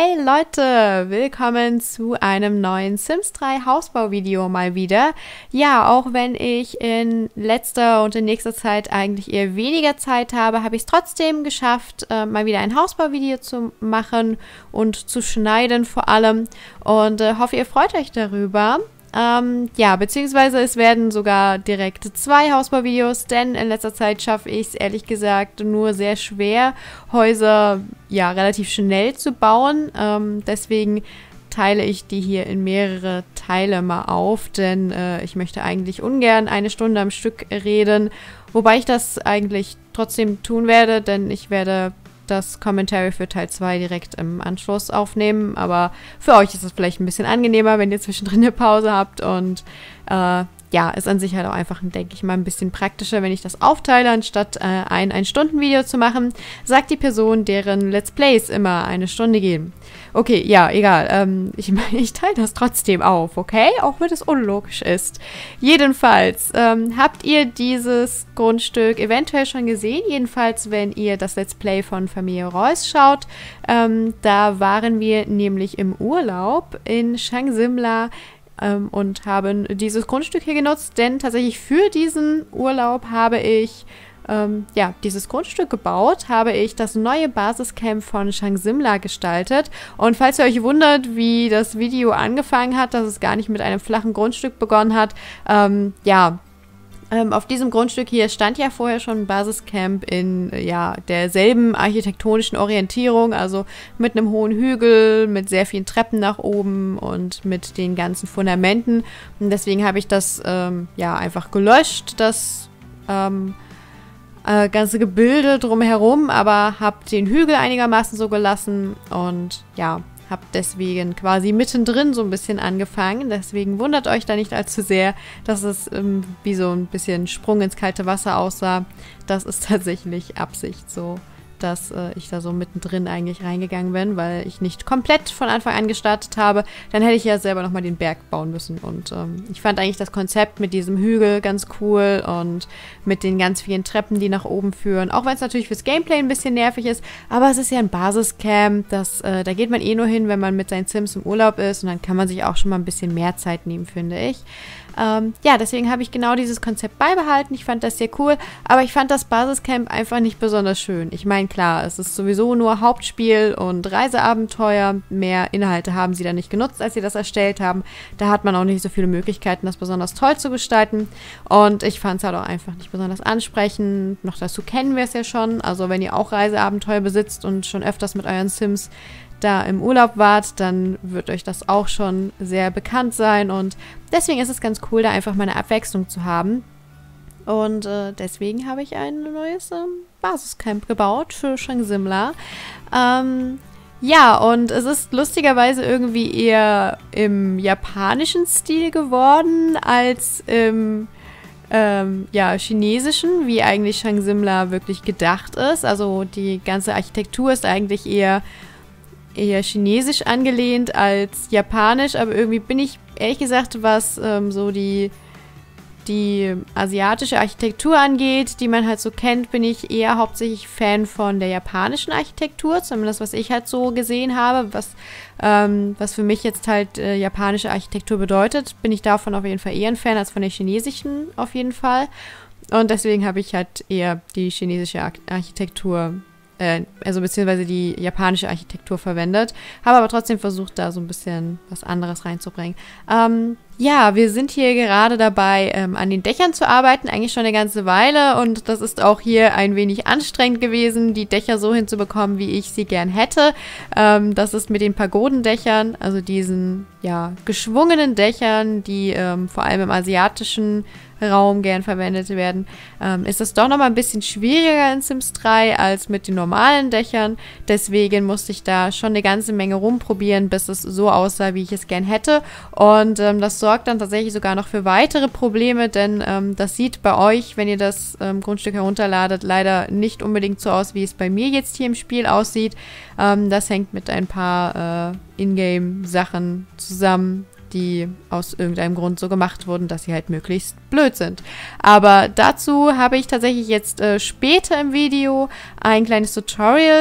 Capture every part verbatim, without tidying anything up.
Hey Leute, willkommen zu einem neuen Sims drei Hausbau-Video mal wieder. Ja, auch wenn ich in letzter und in nächster Zeit eigentlich eher weniger Zeit habe, habe ich es trotzdem geschafft, äh, mal wieder ein Hausbau-Video zu machen und zu schneiden vor allem. Und äh, hoffe, ihr freut euch darüber. Ähm, ja, beziehungsweise es werden sogar direkt zwei Hausbauvideos, denn in letzter Zeit schaffe ich es ehrlich gesagt nur sehr schwer, Häuser ja relativ schnell zu bauen. Ähm, deswegen teile ich die hier in mehrere Teile mal auf, denn äh, ich möchte eigentlich ungern eine Stunde am Stück reden, wobei ich das eigentlich trotzdem tun werde, denn ich werde das Commentary für Teil zwei direkt im Anschluss aufnehmen, aber für euch ist es vielleicht ein bisschen angenehmer, wenn ihr zwischendrin eine Pause habt und äh, ja, ist an sich halt auch einfach, denke ich mal, ein bisschen praktischer, wenn ich das aufteile, anstatt äh, ein Ein-Stunden-Video zu machen, sagt die Person, deren Let's Plays immer eine Stunde gehen. Okay, ja, egal. Ähm, ich ich teile das trotzdem auf, okay? Auch wenn es unlogisch ist. Jedenfalls, ähm, habt ihr dieses Grundstück eventuell schon gesehen? Jedenfalls, wenn ihr das Let's Play von Familie Reuss schaut. Ähm, da waren wir nämlich im Urlaub in Shang Simla ähm, und haben dieses Grundstück hier genutzt, denn tatsächlich für diesen Urlaub habe ich Ähm, ja, dieses Grundstück gebaut, habe ich das neue Basiscamp von Shang Simla gestaltet. Und falls ihr euch wundert, wie das Video angefangen hat, dass es gar nicht mit einem flachen Grundstück begonnen hat, ähm, ja, ähm, auf diesem Grundstück hier stand ja vorher schon ein Basiscamp in ja, derselben architektonischen Orientierung, also mit einem hohen Hügel, mit sehr vielen Treppen nach oben und mit den ganzen Fundamenten. Und deswegen habe ich das ähm, ja einfach gelöscht, das ähm, Äh, ganze Gebilde drumherum, aber habe den Hügel einigermaßen so gelassen und ja, habe deswegen quasi mittendrin so ein bisschen angefangen. Deswegen wundert euch da nicht allzu sehr, dass es ähm, wie so ein bisschen Sprung ins kalte Wasser aussah. Das ist tatsächlich Absicht so, dass äh, ich da so mittendrin eigentlich reingegangen bin, weil ich nicht komplett von Anfang an gestartet habe. Dann hätte ich ja selber nochmal den Berg bauen müssen. Und ähm, ich fand eigentlich das Konzept mit diesem Hügel ganz cool und mit den ganz vielen Treppen, die nach oben führen. Auch wenn es natürlich fürs Gameplay ein bisschen nervig ist. Aber es ist ja ein Basiscamp. Das, äh, da geht man eh nur hin, wenn man mit seinen Sims im Urlaub ist. Und dann kann man sich auch schon mal ein bisschen mehr Zeit nehmen, finde ich. Ähm, ja, deswegen habe ich genau dieses Konzept beibehalten. Ich fand das sehr cool, aber ich fand das Basiscamp einfach nicht besonders schön. Ich meine, klar, es ist sowieso nur Hauptspiel und Reiseabenteuer. Mehr Inhalte haben sie da nicht genutzt, als sie das erstellt haben. Da hat man auch nicht so viele Möglichkeiten, das besonders toll zu gestalten. Und ich fand es halt auch einfach nicht besonders ansprechend. Noch dazu kennen wir es ja schon. Also wenn ihr auch Reiseabenteuer besitzt und schon öfters mit euren Sims da im Urlaub wart, dann wird euch das auch schon sehr bekannt sein und deswegen ist es ganz cool, da einfach mal eine Abwechslung zu haben. Und äh, deswegen habe ich ein neues ähm, Basiscamp gebaut für Shang Simla. Ähm, ja, und es ist lustigerweise irgendwie eher im japanischen Stil geworden als im Ähm, ja, chinesischen, wie eigentlich Shang Simla wirklich gedacht ist. Also die ganze Architektur ist eigentlich eher eher chinesisch angelehnt als japanisch, aber irgendwie bin ich, ehrlich gesagt, was ähm, so die, die asiatische Architektur angeht, die man halt so kennt, bin ich eher hauptsächlich Fan von der japanischen Architektur, zumindest was ich halt so gesehen habe, was, ähm, was für mich jetzt halt äh, japanische Architektur bedeutet, bin ich davon auf jeden Fall eher ein Fan als von der chinesischen auf jeden Fall. Und deswegen habe ich halt eher die chinesische Ar- Architektur also beziehungsweise die japanische Architektur verwendet, habe aber trotzdem versucht, da so ein bisschen was anderes reinzubringen. Ähm, ja, wir sind hier gerade dabei, ähm, an den Dächern zu arbeiten, eigentlich schon eine ganze Weile und das ist auch hier ein wenig anstrengend gewesen, die Dächer so hinzubekommen, wie ich sie gern hätte. Ähm, das ist mit den Pagodendächern, also diesen, ja, geschwungenen Dächern, die ähm, vor allem im asiatischen Raum gern verwendet werden, ähm, ist es doch nochmal ein bisschen schwieriger in Sims drei als mit den normalen Dächern. Deswegen musste ich da schon eine ganze Menge rumprobieren, bis es so aussah, wie ich es gern hätte. Und ähm, das sorgt dann tatsächlich sogar noch für weitere Probleme, denn ähm, das sieht bei euch, wenn ihr das ähm, Grundstück herunterladet, leider nicht unbedingt so aus, wie es bei mir jetzt hier im Spiel aussieht. Ähm, das hängt mit ein paar äh, Ingame-Sachen zusammen, die aus irgendeinem Grund so gemacht wurden, dass sie halt möglichst blöd sind. Aber dazu habe ich tatsächlich jetzt äh, später im Video ein kleines Tutorial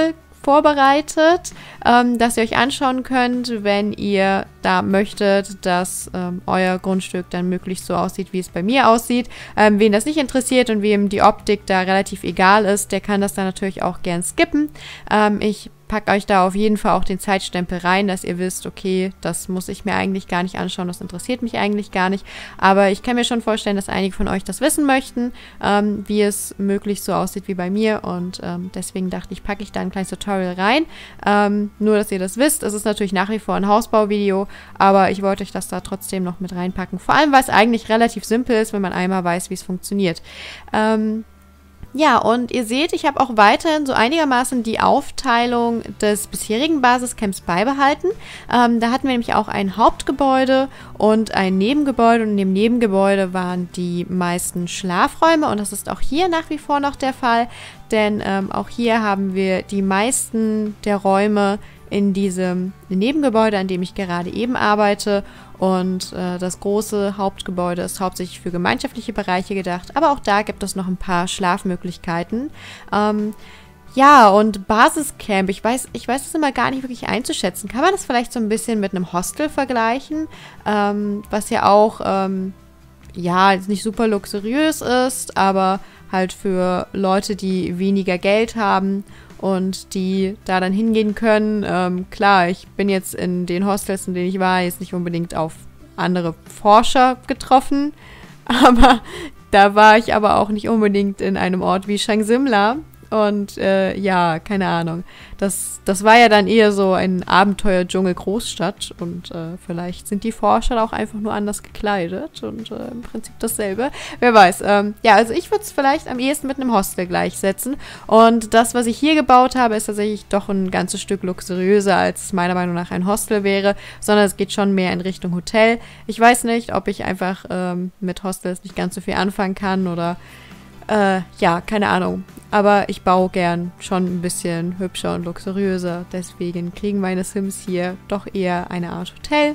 vorbereitet, ähm, das ihr euch anschauen könnt, wenn ihr da möchtet, dass ähm, euer Grundstück dann möglichst so aussieht, wie es bei mir aussieht. Ähm, wen das nicht interessiert und wem die Optik da relativ egal ist, der kann das dann natürlich auch gern skippen. Ähm, ich packe euch da auf jeden Fall auch den Zeitstempel rein, dass ihr wisst, okay, das muss ich mir eigentlich gar nicht anschauen, das interessiert mich eigentlich gar nicht. Aber ich kann mir schon vorstellen, dass einige von euch das wissen möchten, ähm, wie es möglichst so aussieht wie bei mir. Und ähm, deswegen dachte ich, packe ich da ein kleines Tutorial rein. Ähm, nur, dass ihr das wisst. Es ist natürlich nach wie vor ein Hausbauvideo, aber ich wollte euch das da trotzdem noch mit reinpacken. Vor allem, weil es eigentlich relativ simpel ist, wenn man einmal weiß, wie es funktioniert. Ähm, Ja, und ihr seht, ich habe auch weiterhin so einigermaßen die Aufteilung des bisherigen Basiscamps beibehalten. Ähm, da hatten wir nämlich auch ein Hauptgebäude und ein Nebengebäude. Und in dem Nebengebäude waren die meisten Schlafräume. Und das ist auch hier nach wie vor noch der Fall. Denn ähm, auch hier haben wir die meisten der Räume in diesem Nebengebäude, an dem ich gerade eben arbeite. Und äh, das große Hauptgebäude ist hauptsächlich für gemeinschaftliche Bereiche gedacht. Aber auch da gibt es noch ein paar Schlafmöglichkeiten. Ähm, ja, und Basiscamp, ich weiß, ich weiß es immer gar nicht wirklich einzuschätzen. Kann man das vielleicht so ein bisschen mit einem Hostel vergleichen? Ähm, was ja auch, ähm, ja, jetzt nicht super luxuriös ist, aber halt für Leute, die weniger Geld haben und die da dann hingehen können. Ähm, klar, ich bin jetzt in den Hostels, in denen ich war, jetzt nicht unbedingt auf andere Forscher getroffen, aber da war ich aber auch nicht unbedingt in einem Ort wie Shangsimla. Und äh, ja, keine Ahnung. Das, das war ja dann eher so ein Abenteuer-Dschungel-Großstadt. Und äh, vielleicht sind die Forscher auch einfach nur anders gekleidet. Und äh, im Prinzip dasselbe. Wer weiß. Ähm, ja, also ich würde es vielleicht am ehesten mit einem Hostel gleichsetzen. Und das, was ich hier gebaut habe, ist tatsächlich doch ein ganzes Stück luxuriöser, als es meiner Meinung nach ein Hostel wäre. Sondern es geht schon mehr in Richtung Hotel. Ich weiß nicht, ob ich einfach ähm, mit Hostels nicht ganz so viel anfangen kann oder... Äh, ja, keine Ahnung. Aber ich baue gern schon ein bisschen hübscher und luxuriöser. Deswegen kriegen meine Sims hier doch eher eine Art Hotel.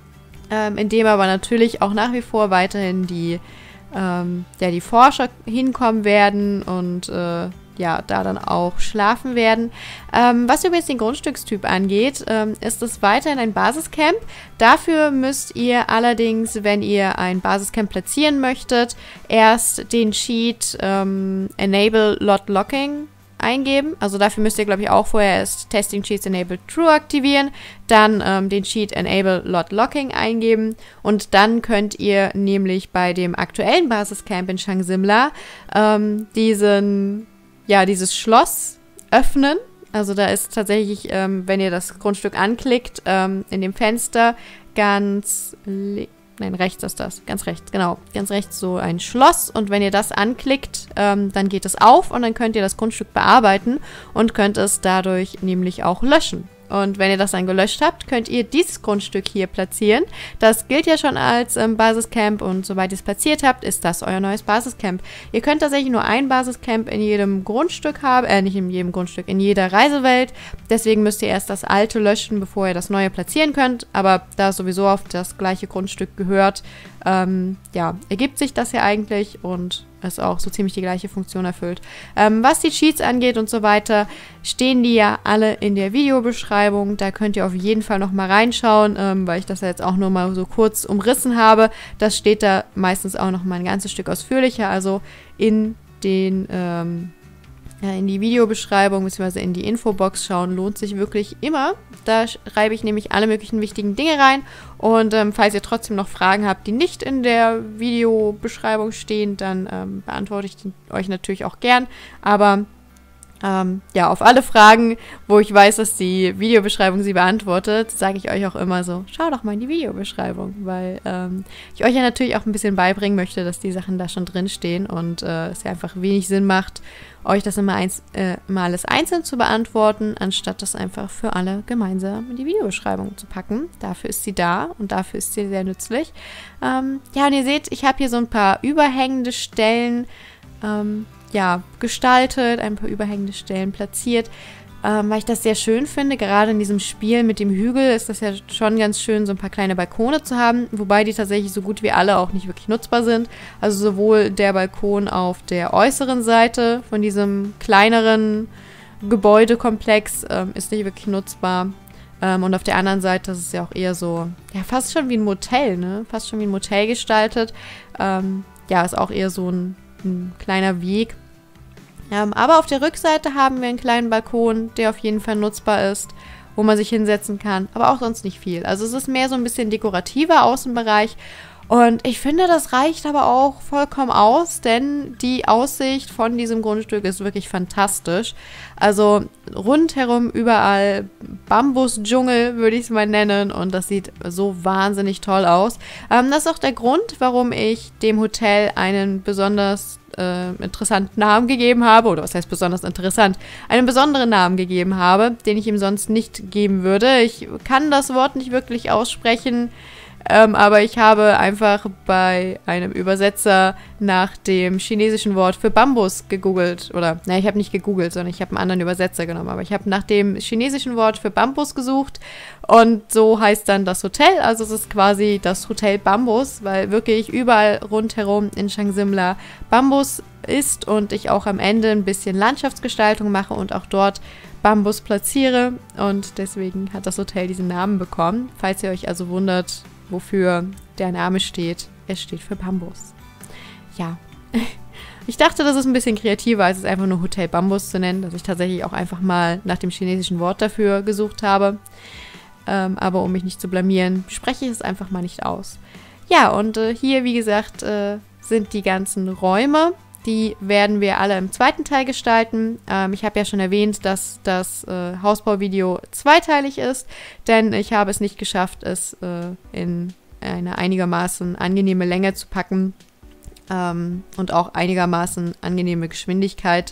Ähm, in dem aber natürlich auch nach wie vor weiterhin die, ähm, ja, die Forscher hinkommen werden und äh, ja, da dann auch schlafen werden. Ähm, was übrigens den Grundstückstyp angeht, ähm, ist es weiterhin ein Basiscamp. Dafür müsst ihr allerdings, wenn ihr ein Basiscamp platzieren möchtet, erst den Cheat ähm, Enable Lot Locking eingeben. Also dafür müsst ihr, glaube ich, auch vorher erst Testing Cheats Enable True aktivieren, dann ähm, den Cheat Enable Lot Locking eingeben und dann könnt ihr nämlich bei dem aktuellen Basiscamp in Shangsimla ähm, diesen ja, dieses Schloss öffnen. Also da ist tatsächlich, ähm, wenn ihr das Grundstück anklickt, ähm, in dem Fenster ganz, nein, rechts ist das, ganz rechts, genau, ganz rechts so ein Schloss. Und wenn ihr das anklickt, ähm, dann geht es auf und dann könnt ihr das Grundstück bearbeiten und könnt es dadurch nämlich auch löschen. Und wenn ihr das dann gelöscht habt, könnt ihr dieses Grundstück hier platzieren. Das gilt ja schon als ähm, Basiscamp und sobald ihr es platziert habt, ist das euer neues Basiscamp. Ihr könnt tatsächlich nur ein Basiscamp in jedem Grundstück haben, äh, nicht in jedem Grundstück, in jeder Reisewelt. Deswegen müsst ihr erst das alte löschen, bevor ihr das neue platzieren könnt. Aber da es sowieso auf das gleiche Grundstück gehört, ähm, ja, ergibt sich das ja eigentlich und es auch so ziemlich die gleiche Funktion erfüllt. Ähm, was die Cheats angeht und so weiter, stehen die ja alle in der Videobeschreibung. Da könnt ihr auf jeden Fall noch mal reinschauen, ähm, weil ich das ja jetzt auch nur mal so kurz umrissen habe. Das steht da meistens auch noch mal ein ganzes Stück ausführlicher, also in den ähm, ja, in die Videobeschreibung bzw. in die Infobox schauen, lohnt sich wirklich immer. Da schreibe ich nämlich alle möglichen wichtigen Dinge rein. Und ähm, falls ihr trotzdem noch Fragen habt, die nicht in der Videobeschreibung stehen, dann ähm, beantworte ich die euch natürlich auch gern. Aber ähm, ja, auf alle Fragen, wo ich weiß, dass die Videobeschreibung sie beantwortet, sage ich euch auch immer so, schau doch mal in die Videobeschreibung, weil ähm, ich euch ja natürlich auch ein bisschen beibringen möchte, dass die Sachen da schon drin stehen und äh, es ja einfach wenig Sinn macht, euch das immer, eins, äh, immer alles einzeln zu beantworten, anstatt das einfach für alle gemeinsam in die Videobeschreibung zu packen. Dafür ist sie da und dafür ist sie sehr nützlich. Ähm, ja, und ihr seht, ich habe hier so ein paar überhängende Stellen ähm, ja, gestaltet, ein paar überhängende Stellen platziert, ähm, weil ich das sehr schön finde. Gerade in diesem Spiel mit dem Hügel ist das ja schon ganz schön, so ein paar kleine Balkone zu haben, wobei die tatsächlich so gut wie alle auch nicht wirklich nutzbar sind. Also sowohl der Balkon auf der äußeren Seite von diesem kleineren Gebäudekomplex, ähm, ist nicht wirklich nutzbar. Ähm, und auf der anderen Seite ist es ja auch eher so, ja, fast schon wie ein Motel, ne? Fast schon wie ein Motel gestaltet. Ähm, ja, ist auch eher so ein, ein kleiner Weg. Ähm, aber auf der Rückseite haben wir einen kleinen Balkon, der auf jeden Fall nutzbar ist, wo man sich hinsetzen kann, aber auch sonst nicht viel. Also es ist mehr so ein bisschen dekorativer Außenbereich. Und ich finde, das reicht aber auch vollkommen aus, denn die Aussicht von diesem Grundstück ist wirklich fantastisch. Also rundherum überall Bambusdschungel, würde ich es mal nennen. Und das sieht so wahnsinnig toll aus. Ähm, das ist auch der Grund, warum ich dem Hotel einen besonders äh, interessanten Namen gegeben habe. Oder was heißt besonders interessant? Einen besonderen Namen gegeben habe, den ich ihm sonst nicht geben würde. Ich kann das Wort nicht wirklich aussprechen. Ähm, aber ich habe einfach bei einem Übersetzer nach dem chinesischen Wort für Bambus gegoogelt. Oder, nein, ich habe nicht gegoogelt, sondern ich habe einen anderen Übersetzer genommen. Aber ich habe nach dem chinesischen Wort für Bambus gesucht. Und so heißt dann das Hotel. Also es ist quasi das Hotel Bambus, weil wirklich überall rundherum in Chiang Simla Bambus ist. Und ich auch am Ende ein bisschen Landschaftsgestaltung mache und auch dort Bambus platziere. Und deswegen hat das Hotel diesen Namen bekommen. Falls ihr euch also wundert, wofür der Name steht. Es steht für Bambus. Ja. Ich dachte, das ist ein bisschen kreativer, als es einfach nur Hotel Bambus zu nennen, dass ich tatsächlich auch einfach mal nach dem chinesischen Wort dafür gesucht habe. Ähm, aber um mich nicht zu blamieren, spreche ich es einfach mal nicht aus. Ja, und äh, hier, wie gesagt, äh, sind die ganzen Räume. Die werden wir alle im zweiten Teil gestalten. Ähm, ich habe ja schon erwähnt, dass das äh, Hausbauvideo zweiteilig ist, denn ich habe es nicht geschafft, es äh, in eine einigermaßen angenehme Länge zu packen ähm, und auch einigermaßen angenehme Geschwindigkeit,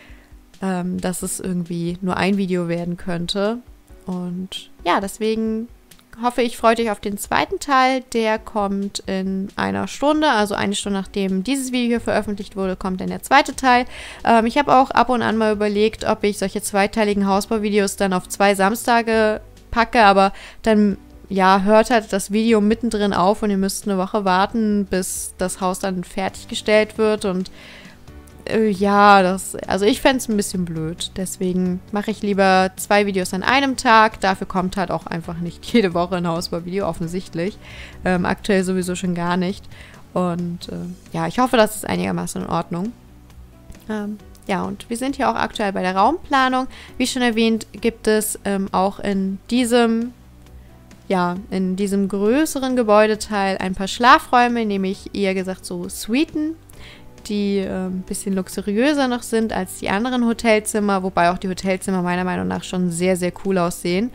ähm, dass es irgendwie nur ein Video werden könnte. Und ja, deswegen hoffe ich, freut euch auf den zweiten Teil. Der kommt in einer Stunde, also eine Stunde nachdem dieses Video hier veröffentlicht wurde, kommt dann der zweite Teil. Ähm, ich habe auch ab und an mal überlegt, ob ich solche zweiteiligen Hausbauvideos dann auf zwei Samstage packe, aber dann, ja, hört halt das Video mittendrin auf und ihr müsst eine Woche warten, bis das Haus dann fertiggestellt wird und äh, ja, das, also ich fände es ein bisschen blöd. Deswegen mache ich lieber zwei Videos an einem Tag. Dafür kommt halt auch einfach nicht jede Woche ein Hausbauvideo, offensichtlich. Ähm, aktuell sowieso schon gar nicht. Und äh, ja, ich hoffe, das ist einigermaßen in Ordnung. Ähm, ja, und wir sind hier auch aktuell bei der Raumplanung. Wie schon erwähnt, gibt es ähm, auch in diesem, ja, in diesem größeren Gebäudeteil ein paar Schlafräume, nämlich eher gesagt so Suiten, die äh, ein bisschen luxuriöser noch sind als die anderen Hotelzimmer, wobei auch die Hotelzimmer meiner Meinung nach schon sehr, sehr cool aussehen.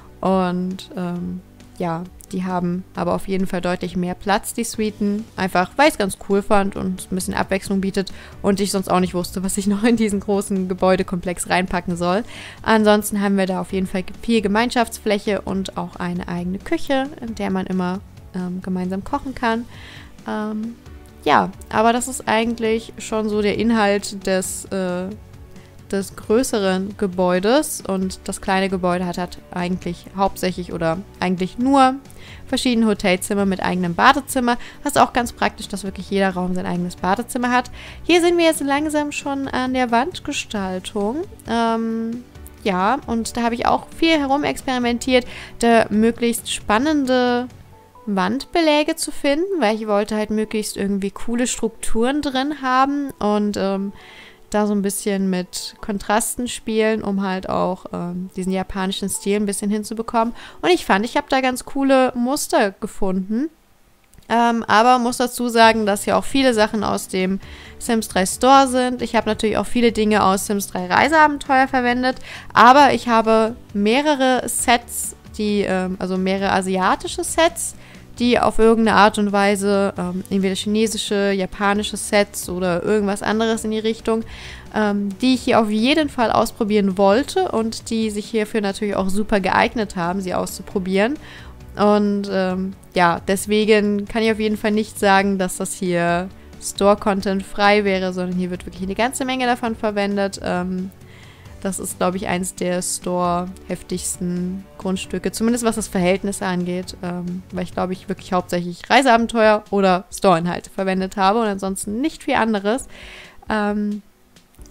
Und ähm, ja, die haben aber auf jeden Fall deutlich mehr Platz, die Suiten. Einfach, weil ich es ganz cool fand und ein bisschen Abwechslung bietet und ich sonst auch nicht wusste, was ich noch in diesen großen Gebäudekomplex reinpacken soll. Ansonsten haben wir da auf jeden Fall viel Gemeinschaftsfläche und auch eine eigene Küche, in der man immer ähm, gemeinsam kochen kann. Ähm, Ja, aber das ist eigentlich schon so der Inhalt des, äh, des größeren Gebäudes und das kleine Gebäude hat halt eigentlich hauptsächlich oder eigentlich nur verschiedene Hotelzimmer mit eigenem Badezimmer. Das ist auch ganz praktisch, dass wirklich jeder Raum sein eigenes Badezimmer hat. Hier sind wir jetzt langsam schon an der Wandgestaltung. Ähm, ja, und da habe ich auch viel herumexperimentiert, da möglichst spannende Wandbeläge zu finden, weil ich wollte halt möglichst irgendwie coole Strukturen drin haben und ähm, da so ein bisschen mit Kontrasten spielen, um halt auch ähm, diesen japanischen Stil ein bisschen hinzubekommen. Und ich fand, ich habe da ganz coole Muster gefunden. Ähm, aber muss dazu sagen, dass hier auch viele Sachen aus dem Sims drei Store sind. Ich habe natürlich auch viele Dinge aus Sims drei Reiseabenteuer verwendet, aber ich habe mehrere Sets, die, ähm, also mehrere asiatische Sets, die auf irgendeine Art und Weise, ähm, entweder chinesische, japanische Sets oder irgendwas anderes in die Richtung, ähm, die ich hier auf jeden Fall ausprobieren wollte und die sich hierfür natürlich auch super geeignet haben, sie auszuprobieren. Und ähm, ja, deswegen kann ich auf jeden Fall nicht sagen, dass das hier Store-Content frei wäre, sondern hier wird wirklich eine ganze Menge davon verwendet. Ähm, Das ist, glaube ich, eins der Store-heftigsten Grundstücke, zumindest was das Verhältnis angeht, ähm, weil ich, glaube ich, wirklich hauptsächlich Reiseabenteuer oder Store-Inhalte verwendet habe und ansonsten nicht viel anderes. Ähm,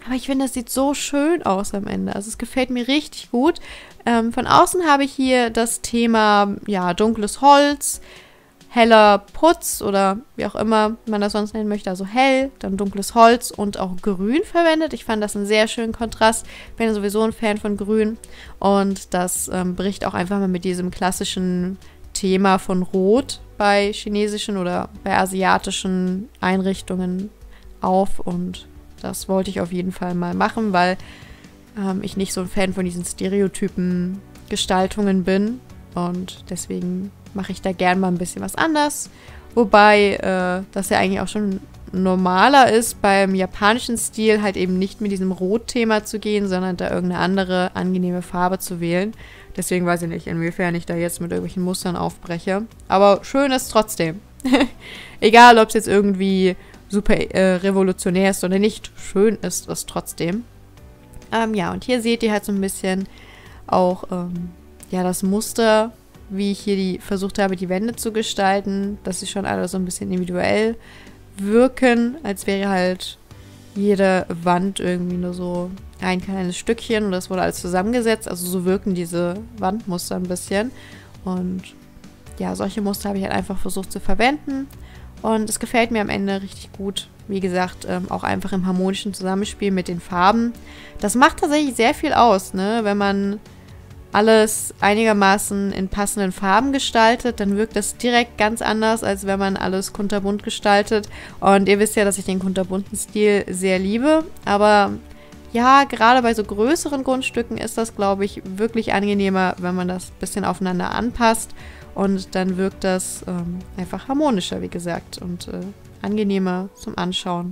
Aber ich finde, es sieht so schön aus am Ende. Also es gefällt mir richtig gut. Ähm, von außen habe ich hier das Thema, ja, dunkles Holz, heller Putz oder wie auch immer man das sonst nennen möchte. Also hell, dann dunkles Holz und auch grün verwendet. Ich fand das einen sehr schönen Kontrast. Bin sowieso ein Fan von grün. Und das ähm, bricht auch einfach mal mit diesem klassischen Thema von Rot bei chinesischen oder bei asiatischen Einrichtungen auf. Und das wollte ich auf jeden Fall mal machen, weil ähm, ich nicht so ein Fan von diesen Stereotypen Gestaltungen bin. Und deswegen mache ich da gern mal ein bisschen was anders. Wobei äh, das ja eigentlich auch schon normaler ist, beim japanischen Stil halt eben nicht mit diesem Rotthema zu gehen, sondern da irgendeine andere angenehme Farbe zu wählen. Deswegen weiß ich nicht, inwiefern ich da jetzt mit irgendwelchen Mustern aufbreche. Aber schön ist trotzdem. Egal, ob es jetzt irgendwie super äh, revolutionär ist oder nicht, schön ist es trotzdem. Ähm, ja, und hier seht ihr halt so ein bisschen auch ähm, ja, das Muster, wie ich hier die versucht habe, die Wände zu gestalten, dass sie schon alle so ein bisschen individuell wirken, als wäre halt jede Wand irgendwie nur so ein kleines Stückchen und das wurde alles zusammengesetzt. Also so wirken diese Wandmuster ein bisschen. Und ja, solche Muster habe ich halt einfach versucht zu verwenden. Und es gefällt mir am Ende richtig gut. Wie gesagt, ähm, auch einfach im harmonischen Zusammenspiel mit den Farben. Das macht tatsächlich sehr viel aus, ne? Wenn man alles einigermaßen in passenden Farben gestaltet, dann wirkt das direkt ganz anders, als wenn man alles kunterbunt gestaltet. Und ihr wisst ja, dass ich den kunterbunten Stil sehr liebe. Aber ja, gerade bei so größeren Grundstücken ist das, glaube ich, wirklich angenehmer, wenn man das ein bisschen aufeinander anpasst. Und dann wirkt das ähm, einfach harmonischer, wie gesagt, und äh, angenehmer zum Anschauen.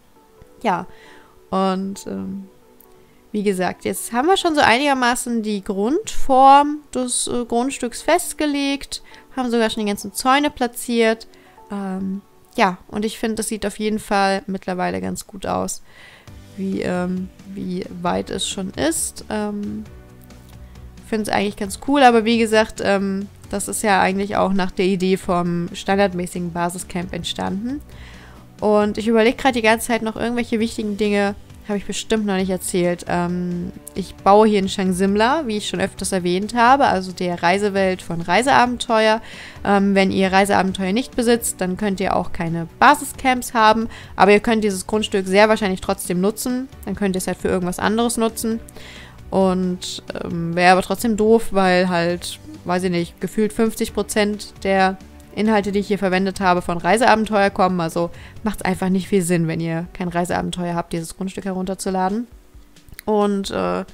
Ja, und ähm, wie gesagt, jetzt haben wir schon so einigermaßen die Grundform des äh, Grundstücks festgelegt, haben sogar schon die ganzen Zäune platziert. Ähm, ja, und ich finde, das sieht auf jeden Fall mittlerweile ganz gut aus, wie, ähm, wie weit es schon ist. Ähm, ich finde es eigentlich ganz cool, aber wie gesagt, ähm, das ist ja eigentlich auch nach der Idee vom standardmäßigen Basiscamp entstanden. Und ich überlege gerade die ganze Zeit noch irgendwelche wichtigen Dinge, habe ich bestimmt noch nicht erzählt. Ähm, ich baue hier in Shangsimla, wie ich schon öfters erwähnt habe, also der Reisewelt von Reiseabenteuer. Ähm, wenn ihr Reiseabenteuer nicht besitzt, dann könnt ihr auch keine Basiscamps haben, aber ihr könnt dieses Grundstück sehr wahrscheinlich trotzdem nutzen. Dann könnt ihr es halt für irgendwas anderes nutzen. Und ähm, wäre aber trotzdem doof, weil halt, weiß ich nicht, gefühlt fünfzig Prozent der Inhalte, die ich hier verwendet habe, von Reiseabenteuer kommen. Also macht es einfach nicht viel Sinn, wenn ihr kein Reiseabenteuer habt, dieses Grundstück herunterzuladen. Und äh,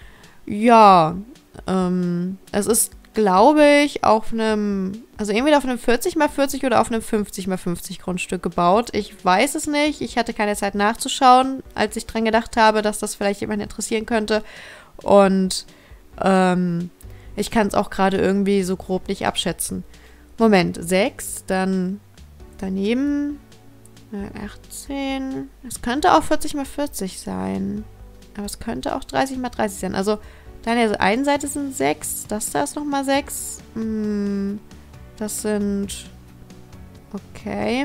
ja, ähm, es ist, glaube ich, auf einem, also entweder auf einem vierzig mal vierzig oder auf einem fünfzig mal fünfzig Grundstück gebaut. Ich weiß es nicht. Ich hatte keine Zeit nachzuschauen, als ich dran gedacht habe, dass das vielleicht jemanden interessieren könnte. Und ähm, ich kann es auch gerade irgendwie so grob nicht abschätzen. Moment, sechs, dann daneben äh, achtzehn. Es könnte auch vierzig mal vierzig sein. Aber es könnte auch dreißig mal dreißig sein. Also, dann also eine Seite sind sechs, das da ist nochmal sechs. Hm, das sind okay.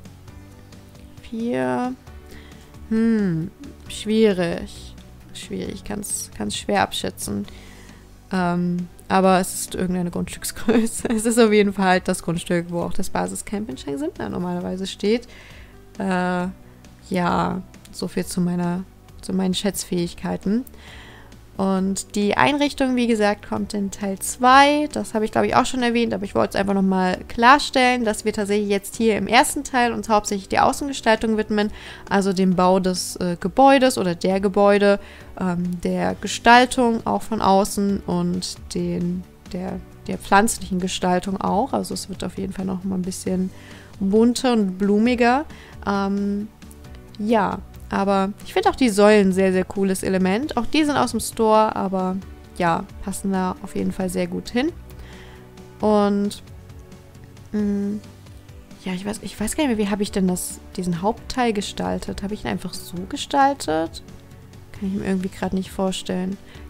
vier. Hm, schwierig. Schwierig, ich kann es schwer abschätzen. Ähm, aber es ist irgendeine Grundstücksgröße. Es ist auf jeden Fall halt das Grundstück, wo auch das Basiscamp in Shangsimla normalerweise steht. Äh, ja, so viel zu meiner, zu meinen Schätzfähigkeiten. Und die Einrichtung, wie gesagt, kommt in Teil zwei. Das habe ich, glaube ich, auch schon erwähnt, aber ich wollte es einfach nochmal klarstellen, dass wir tatsächlich jetzt hier im ersten Teil uns hauptsächlich der Außengestaltung widmen, also dem Bau des äh, Gebäudes oder der Gebäude, ähm, der Gestaltung auch von außen und den, der, der pflanzlichen Gestaltung auch. Also es wird auf jeden Fall noch mal ein bisschen bunter und blumiger. Ähm, ja, aber ich finde auch die Säulen ein sehr, sehr cooles Element. Auch die sind aus dem Store, aber ja, passen da auf jeden Fall sehr gut hin. Und mh, ja, ich weiß, ich weiß gar nicht mehr, wie habe ich denn das, diesen Hauptteil gestaltet? Habe ich ihn einfach so gestaltet? Kann ich mir irgendwie gerade nicht vorstellen.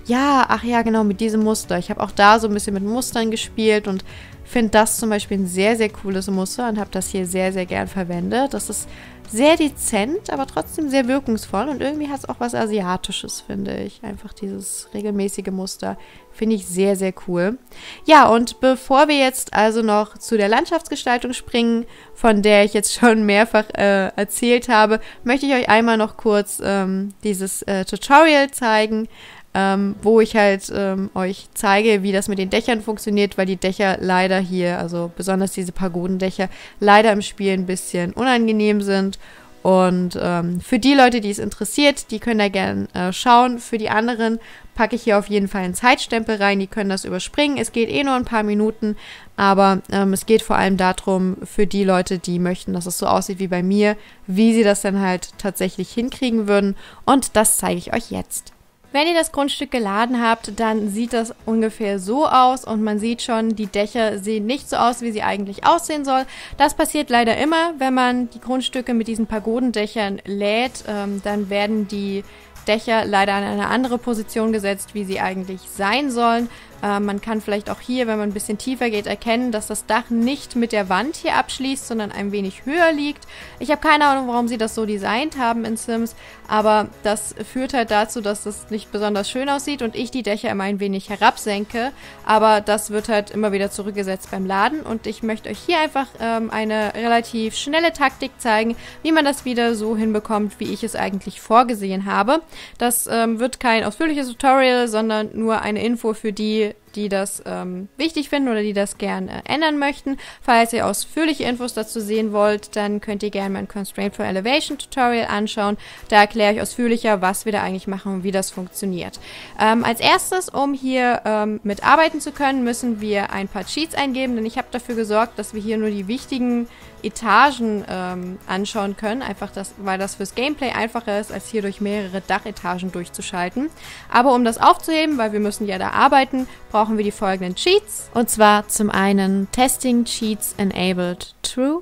Ja, ach ja, genau, mit diesem Muster. Ich habe auch da so ein bisschen mit Mustern gespielt und finde das zum Beispiel ein sehr, sehr cooles Muster und habe das hier sehr, sehr gern verwendet. Das ist sehr dezent, aber trotzdem sehr wirkungsvoll und irgendwie hat es auch was Asiatisches, finde ich. Einfach dieses regelmäßige Muster finde ich sehr, sehr cool. Ja, und bevor wir jetzt also noch zu der Landschaftsgestaltung springen, von der ich jetzt schon mehrfach äh, erzählt habe, möchte ich euch einmal noch kurz ähm, dieses äh, Tutorial zeigen, Ähm, wo ich halt ähm, euch zeige, wie das mit den Dächern funktioniert, weil die Dächer leider hier, also besonders diese Pagodendächer, leider im Spiel ein bisschen unangenehm sind. Und ähm, für die Leute, die es interessiert, die können da gerne äh, schauen. Für die anderen packe ich hier auf jeden Fall einen Zeitstempel rein, die können das überspringen. Es geht eh nur ein paar Minuten, aber ähm, es geht vor allem darum, für die Leute, die möchten, dass es so aussieht wie bei mir, wie sie das dann halt tatsächlich hinkriegen würden. Und das zeige ich euch jetzt. Wenn ihr das Grundstück geladen habt, dann sieht das ungefähr so aus und man sieht schon, die Dächer sehen nicht so aus, wie sie eigentlich aussehen soll. Das passiert leider immer, wenn man die Grundstücke mit diesen Pagodendächern lädt, ähm, dann werden die Dächer leider an eine andere Position gesetzt, wie sie eigentlich sein sollen. Äh, man kann vielleicht auch hier, wenn man ein bisschen tiefer geht, erkennen, dass das Dach nicht mit der Wand hier abschließt, sondern ein wenig höher liegt. Ich habe keine Ahnung, warum sie das so designt haben in Sims, aber das führt halt dazu, dass das nicht besonders schön aussieht und ich die Dächer immer ein wenig herabsenke, aber das wird halt immer wieder zurückgesetzt beim Laden und ich möchte euch hier einfach ähm, eine relativ schnelle Taktik zeigen, wie man das wieder so hinbekommt, wie ich es eigentlich vorgesehen habe. Das ähm, wird kein ausführliches Tutorial, sondern nur eine Info für die, die das ähm, wichtig finden oder die das gern äh, ändern möchten. Falls ihr ausführliche Infos dazu sehen wollt, dann könnt ihr gerne mein Constraint for Elevation Tutorial anschauen. Da erkläre ich ausführlicher, was wir da eigentlich machen und wie das funktioniert. Ähm, als erstes, um hier ähm, mitarbeiten zu können, müssen wir ein paar Cheats eingeben, denn ich habe dafür gesorgt, dass wir hier nur die wichtigen Etagen ähm, anschauen können, einfach das, weil das fürs Gameplay einfacher ist, als hier durch mehrere Dachetagen durchzuschalten. Aber um das aufzuheben, weil wir müssen ja da arbeiten, brauchen wir die folgenden Cheats. Und zwar zum einen Testing Cheats Enabled True.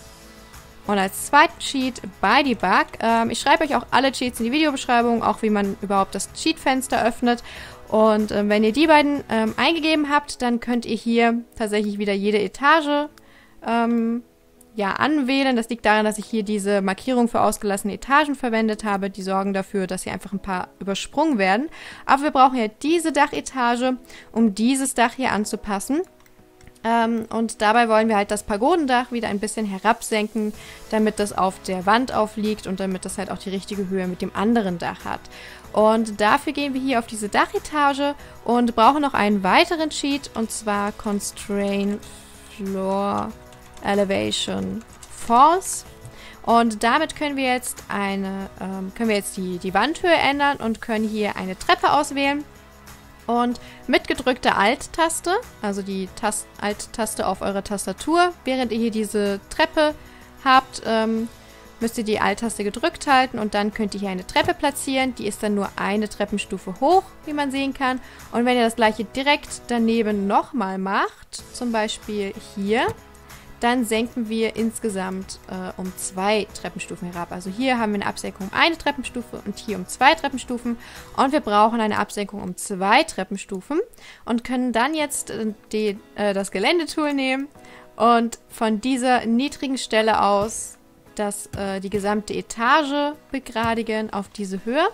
Und als zweiten Cheat by Debug. Ähm, ich schreibe euch auch alle Cheats in die Videobeschreibung, auch wie man überhaupt das Cheat-Fenster öffnet. Und ähm, wenn ihr die beiden ähm, eingegeben habt, dann könnt ihr hier tatsächlich wieder jede Etage ähm, ja, anwählen. Das liegt daran, dass ich hier diese Markierung für ausgelassene Etagen verwendet habe. Die sorgen dafür, dass hier einfach ein paar übersprungen werden. Aber wir brauchen ja diese Dachetage, um dieses Dach hier anzupassen. Ähm, und dabei wollen wir halt das Pagodendach wieder ein bisschen herabsenken, damit das auf der Wand aufliegt und damit das halt auch die richtige Höhe mit dem anderen Dach hat. Und dafür gehen wir hier auf diese Dachetage und brauchen noch einen weiteren Cheat, und zwar Constraint Floor Elevation False. Und damit können wir jetzt eine, ähm, können wir jetzt die, die Wandhöhe ändern und können hier eine Treppe auswählen. Und mit gedrückter Alt-Taste, also die Tast Alt-Taste auf eurer Tastatur, während ihr hier diese Treppe habt, ähm, müsst ihr die Alt-Taste gedrückt halten und dann könnt ihr hier eine Treppe platzieren. Die ist dann nur eine Treppenstufe hoch, wie man sehen kann. Und wenn ihr das gleiche direkt daneben nochmal macht, zum Beispiel hier, dann senken wir insgesamt äh, um zwei Treppenstufen herab. Also hier haben wir eine Absenkung um eine Treppenstufe und hier um zwei Treppenstufen. Und wir brauchen eine Absenkung um zwei Treppenstufen und können dann jetzt äh, die, äh, das Geländetool nehmen und von dieser niedrigen Stelle aus das, äh, die gesamte Etage begradigen auf diese Höhe.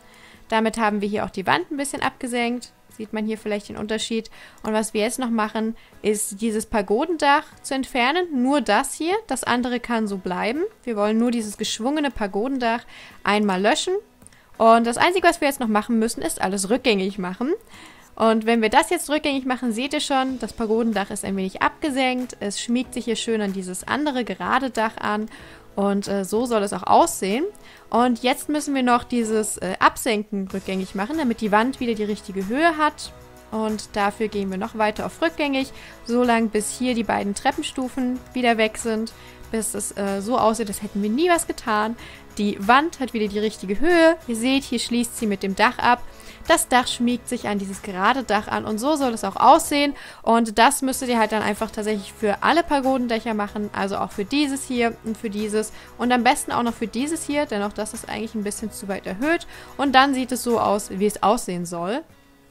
Damit haben wir hier auch die Wand ein bisschen abgesenkt. Sieht man hier vielleicht den Unterschied. Und was wir jetzt noch machen, ist dieses Pagodendach zu entfernen. Nur das hier. Das andere kann so bleiben. Wir wollen nur dieses geschwungene Pagodendach einmal löschen. Und das Einzige, was wir jetzt noch machen müssen, ist alles rückgängig machen. Und wenn wir das jetzt rückgängig machen, seht ihr schon, das Pagodendach ist ein wenig abgesenkt. Es schmiegt sich hier schön an dieses andere gerade Dach an. Und äh, so soll es auch aussehen. Und jetzt müssen wir noch dieses äh, Absenken rückgängig machen, damit die Wand wieder die richtige Höhe hat. Und dafür gehen wir noch weiter auf rückgängig, so lange bis hier die beiden Treppenstufen wieder weg sind, bis es äh, so aussieht, als hätten wir nie was getan. Die Wand hat wieder die richtige Höhe. Ihr seht, hier schließt sie mit dem Dach ab. Das Dach schmiegt sich an dieses gerade Dach an und so soll es auch aussehen. Und das müsstet ihr halt dann einfach tatsächlich für alle Pagodendächer machen, also auch für dieses hier und für dieses und am besten auch noch für dieses hier, denn auch das ist eigentlich ein bisschen zu weit erhöht. Und dann sieht es so aus, wie es aussehen soll.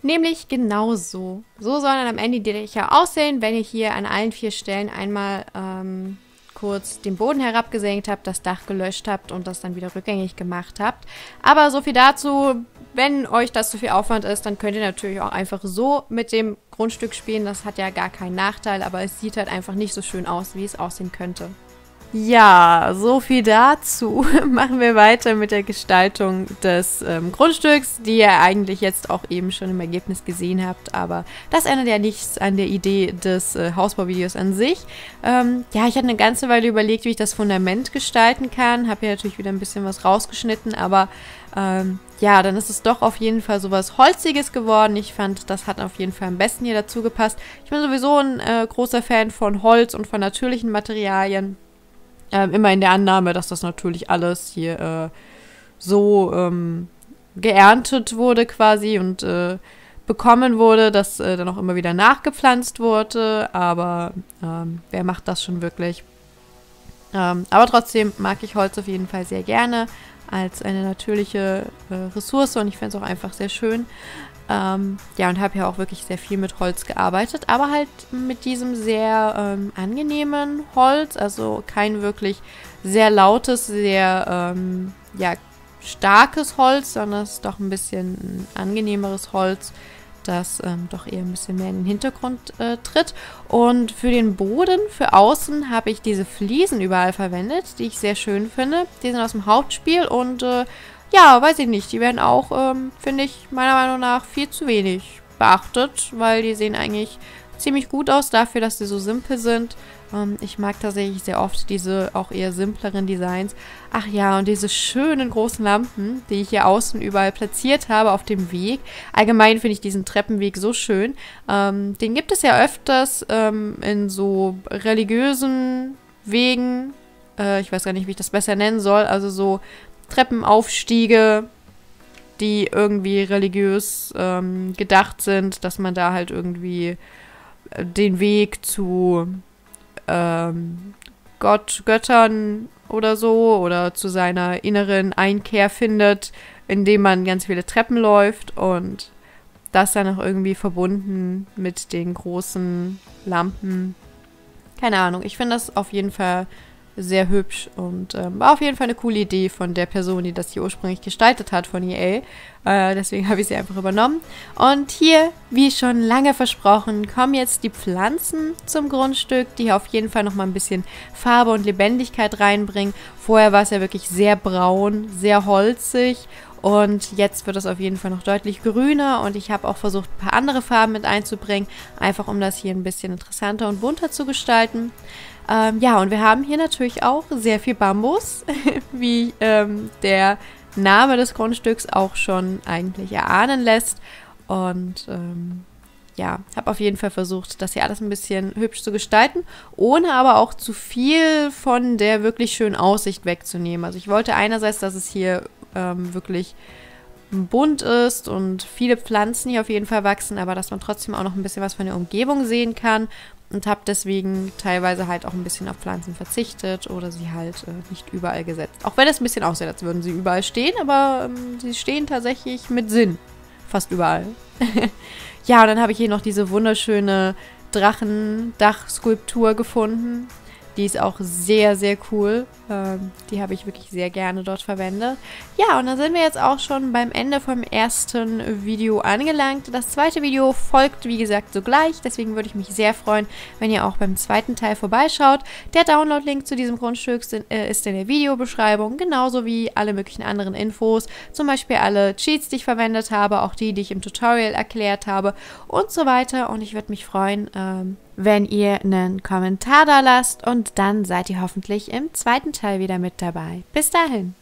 Nämlich genau so. So sollen dann am Ende die Dächer aussehen, wenn ihr hier an allen vier Stellen einmal ähm, kurz den Boden herabgesenkt habt, das Dach gelöscht habt und das dann wieder rückgängig gemacht habt. Aber so viel dazu, wenn euch das zu viel Aufwand ist, dann könnt ihr natürlich auch einfach so mit dem Grundstück spielen. Das hat ja gar keinen Nachteil, aber es sieht halt einfach nicht so schön aus, wie es aussehen könnte. Ja, so viel dazu. Machen wir weiter mit der Gestaltung des ähm, Grundstücks, die ihr eigentlich jetzt auch eben schon im Ergebnis gesehen habt, aber das ändert ja nichts an der Idee des äh, Hausbauvideos an sich. Ähm, ja, ich hatte eine ganze Weile überlegt, wie ich das Fundament gestalten kann, habe hier natürlich wieder ein bisschen was rausgeschnitten, aber ähm, ja, dann ist es doch auf jeden Fall so was Holziges geworden. Ich fand, das hat auf jeden Fall am besten hier dazu gepasst. Ich bin sowieso ein äh, großer Fan von Holz und von natürlichen Materialien. Ähm, immer in der Annahme, dass das natürlich alles hier äh, so ähm, geerntet wurde quasi und äh, bekommen wurde, dass äh, dann auch immer wieder nachgepflanzt wurde. Aber ähm, wer macht das schon wirklich? Ähm, aber trotzdem mag ich Holz auf jeden Fall sehr gerne als eine natürliche äh, Ressource und ich finde es auch einfach sehr schön. Ähm, ja, und habe ja auch wirklich sehr viel mit Holz gearbeitet, aber halt mit diesem sehr ähm, angenehmen Holz, also kein wirklich sehr lautes, sehr ähm, ja, starkes Holz, sondern es ist doch ein bisschen ein angenehmeres Holz, das ähm, doch eher ein bisschen mehr in den Hintergrund äh, tritt. Und für den Boden, für außen, habe ich diese Fliesen überall verwendet, die ich sehr schön finde. Die sind aus dem Hauptspiel und äh, ja, weiß ich nicht. Die werden auch, ähm, finde ich, meiner Meinung nach viel zu wenig beachtet, weil die sehen eigentlich ziemlich gut aus dafür, dass sie so simpel sind. Ähm, ich mag tatsächlich sehr oft diese auch eher simpleren Designs. Ach ja, und diese schönen großen Lampen, die ich hier außen überall platziert habe auf dem Weg. Allgemein finde ich diesen Treppenweg so schön. Ähm, den gibt es ja öfters ähm, in so religiösen Wegen. Äh, ich weiß gar nicht, wie ich das besser nennen soll. Also so Treppenaufstiege, die irgendwie religiös ähm, gedacht sind, dass man da halt irgendwie den Weg zu ähm, Gott, Göttern oder so oder zu seiner inneren Einkehr findet, indem man ganz viele Treppen läuft und das dann auch irgendwie verbunden mit den großen Lampen. Keine Ahnung, ich finde das auf jeden Fall sehr hübsch und ähm, war auf jeden Fall eine coole Idee von der Person, die das hier ursprünglich gestaltet hat von E A. Äh, deswegen habe ich sie einfach übernommen. Und hier, wie schon lange versprochen, kommen jetzt die Pflanzen zum Grundstück, die hier auf jeden Fall nochmal ein bisschen Farbe und Lebendigkeit reinbringen. Vorher war es ja wirklich sehr braun, sehr holzig. Und jetzt wird es auf jeden Fall noch deutlich grüner und ich habe auch versucht, ein paar andere Farben mit einzubringen, einfach um das hier ein bisschen interessanter und bunter zu gestalten. Ähm, ja, und wir haben hier natürlich auch sehr viel Bambus, wie ähm, der Name des Grundstücks auch schon eigentlich erahnen lässt. Und ähm, ja, habe auf jeden Fall versucht, das hier alles ein bisschen hübsch zu gestalten, ohne aber auch zu viel von der wirklich schönen Aussicht wegzunehmen. Also ich wollte einerseits, dass es hier ähm, wirklich bunt ist und viele Pflanzen hier auf jeden Fall wachsen, aber dass man trotzdem auch noch ein bisschen was von der Umgebung sehen kann und habe deswegen teilweise halt auch ein bisschen auf Pflanzen verzichtet oder sie halt äh, nicht überall gesetzt. Auch wenn es ein bisschen aussieht, als würden sie überall stehen, aber ähm, sie stehen tatsächlich mit Sinn. Fast überall. Ja, und dann habe ich hier noch diese wunderschöne Drachendach-Skulptur gefunden. Die ist auch sehr, sehr cool. Ähm, die habe ich wirklich sehr gerne dort verwendet. Ja, und dann sind wir jetzt auch schon beim Ende vom ersten Video angelangt. Das zweite Video folgt, wie gesagt, sogleich. Deswegen würde ich mich sehr freuen, wenn ihr auch beim zweiten Teil vorbeischaut. Der Download-Link zu diesem Grundstück sind, äh, ist in der Videobeschreibung, genauso wie alle möglichen anderen Infos. Zum Beispiel alle Cheats, die ich verwendet habe, auch die, die ich im Tutorial erklärt habe und so weiter. Und ich würde mich freuen, ähm, wenn ihr einen Kommentar da lasst und dann seid ihr hoffentlich im zweiten Teil wieder mit dabei. Bis dahin!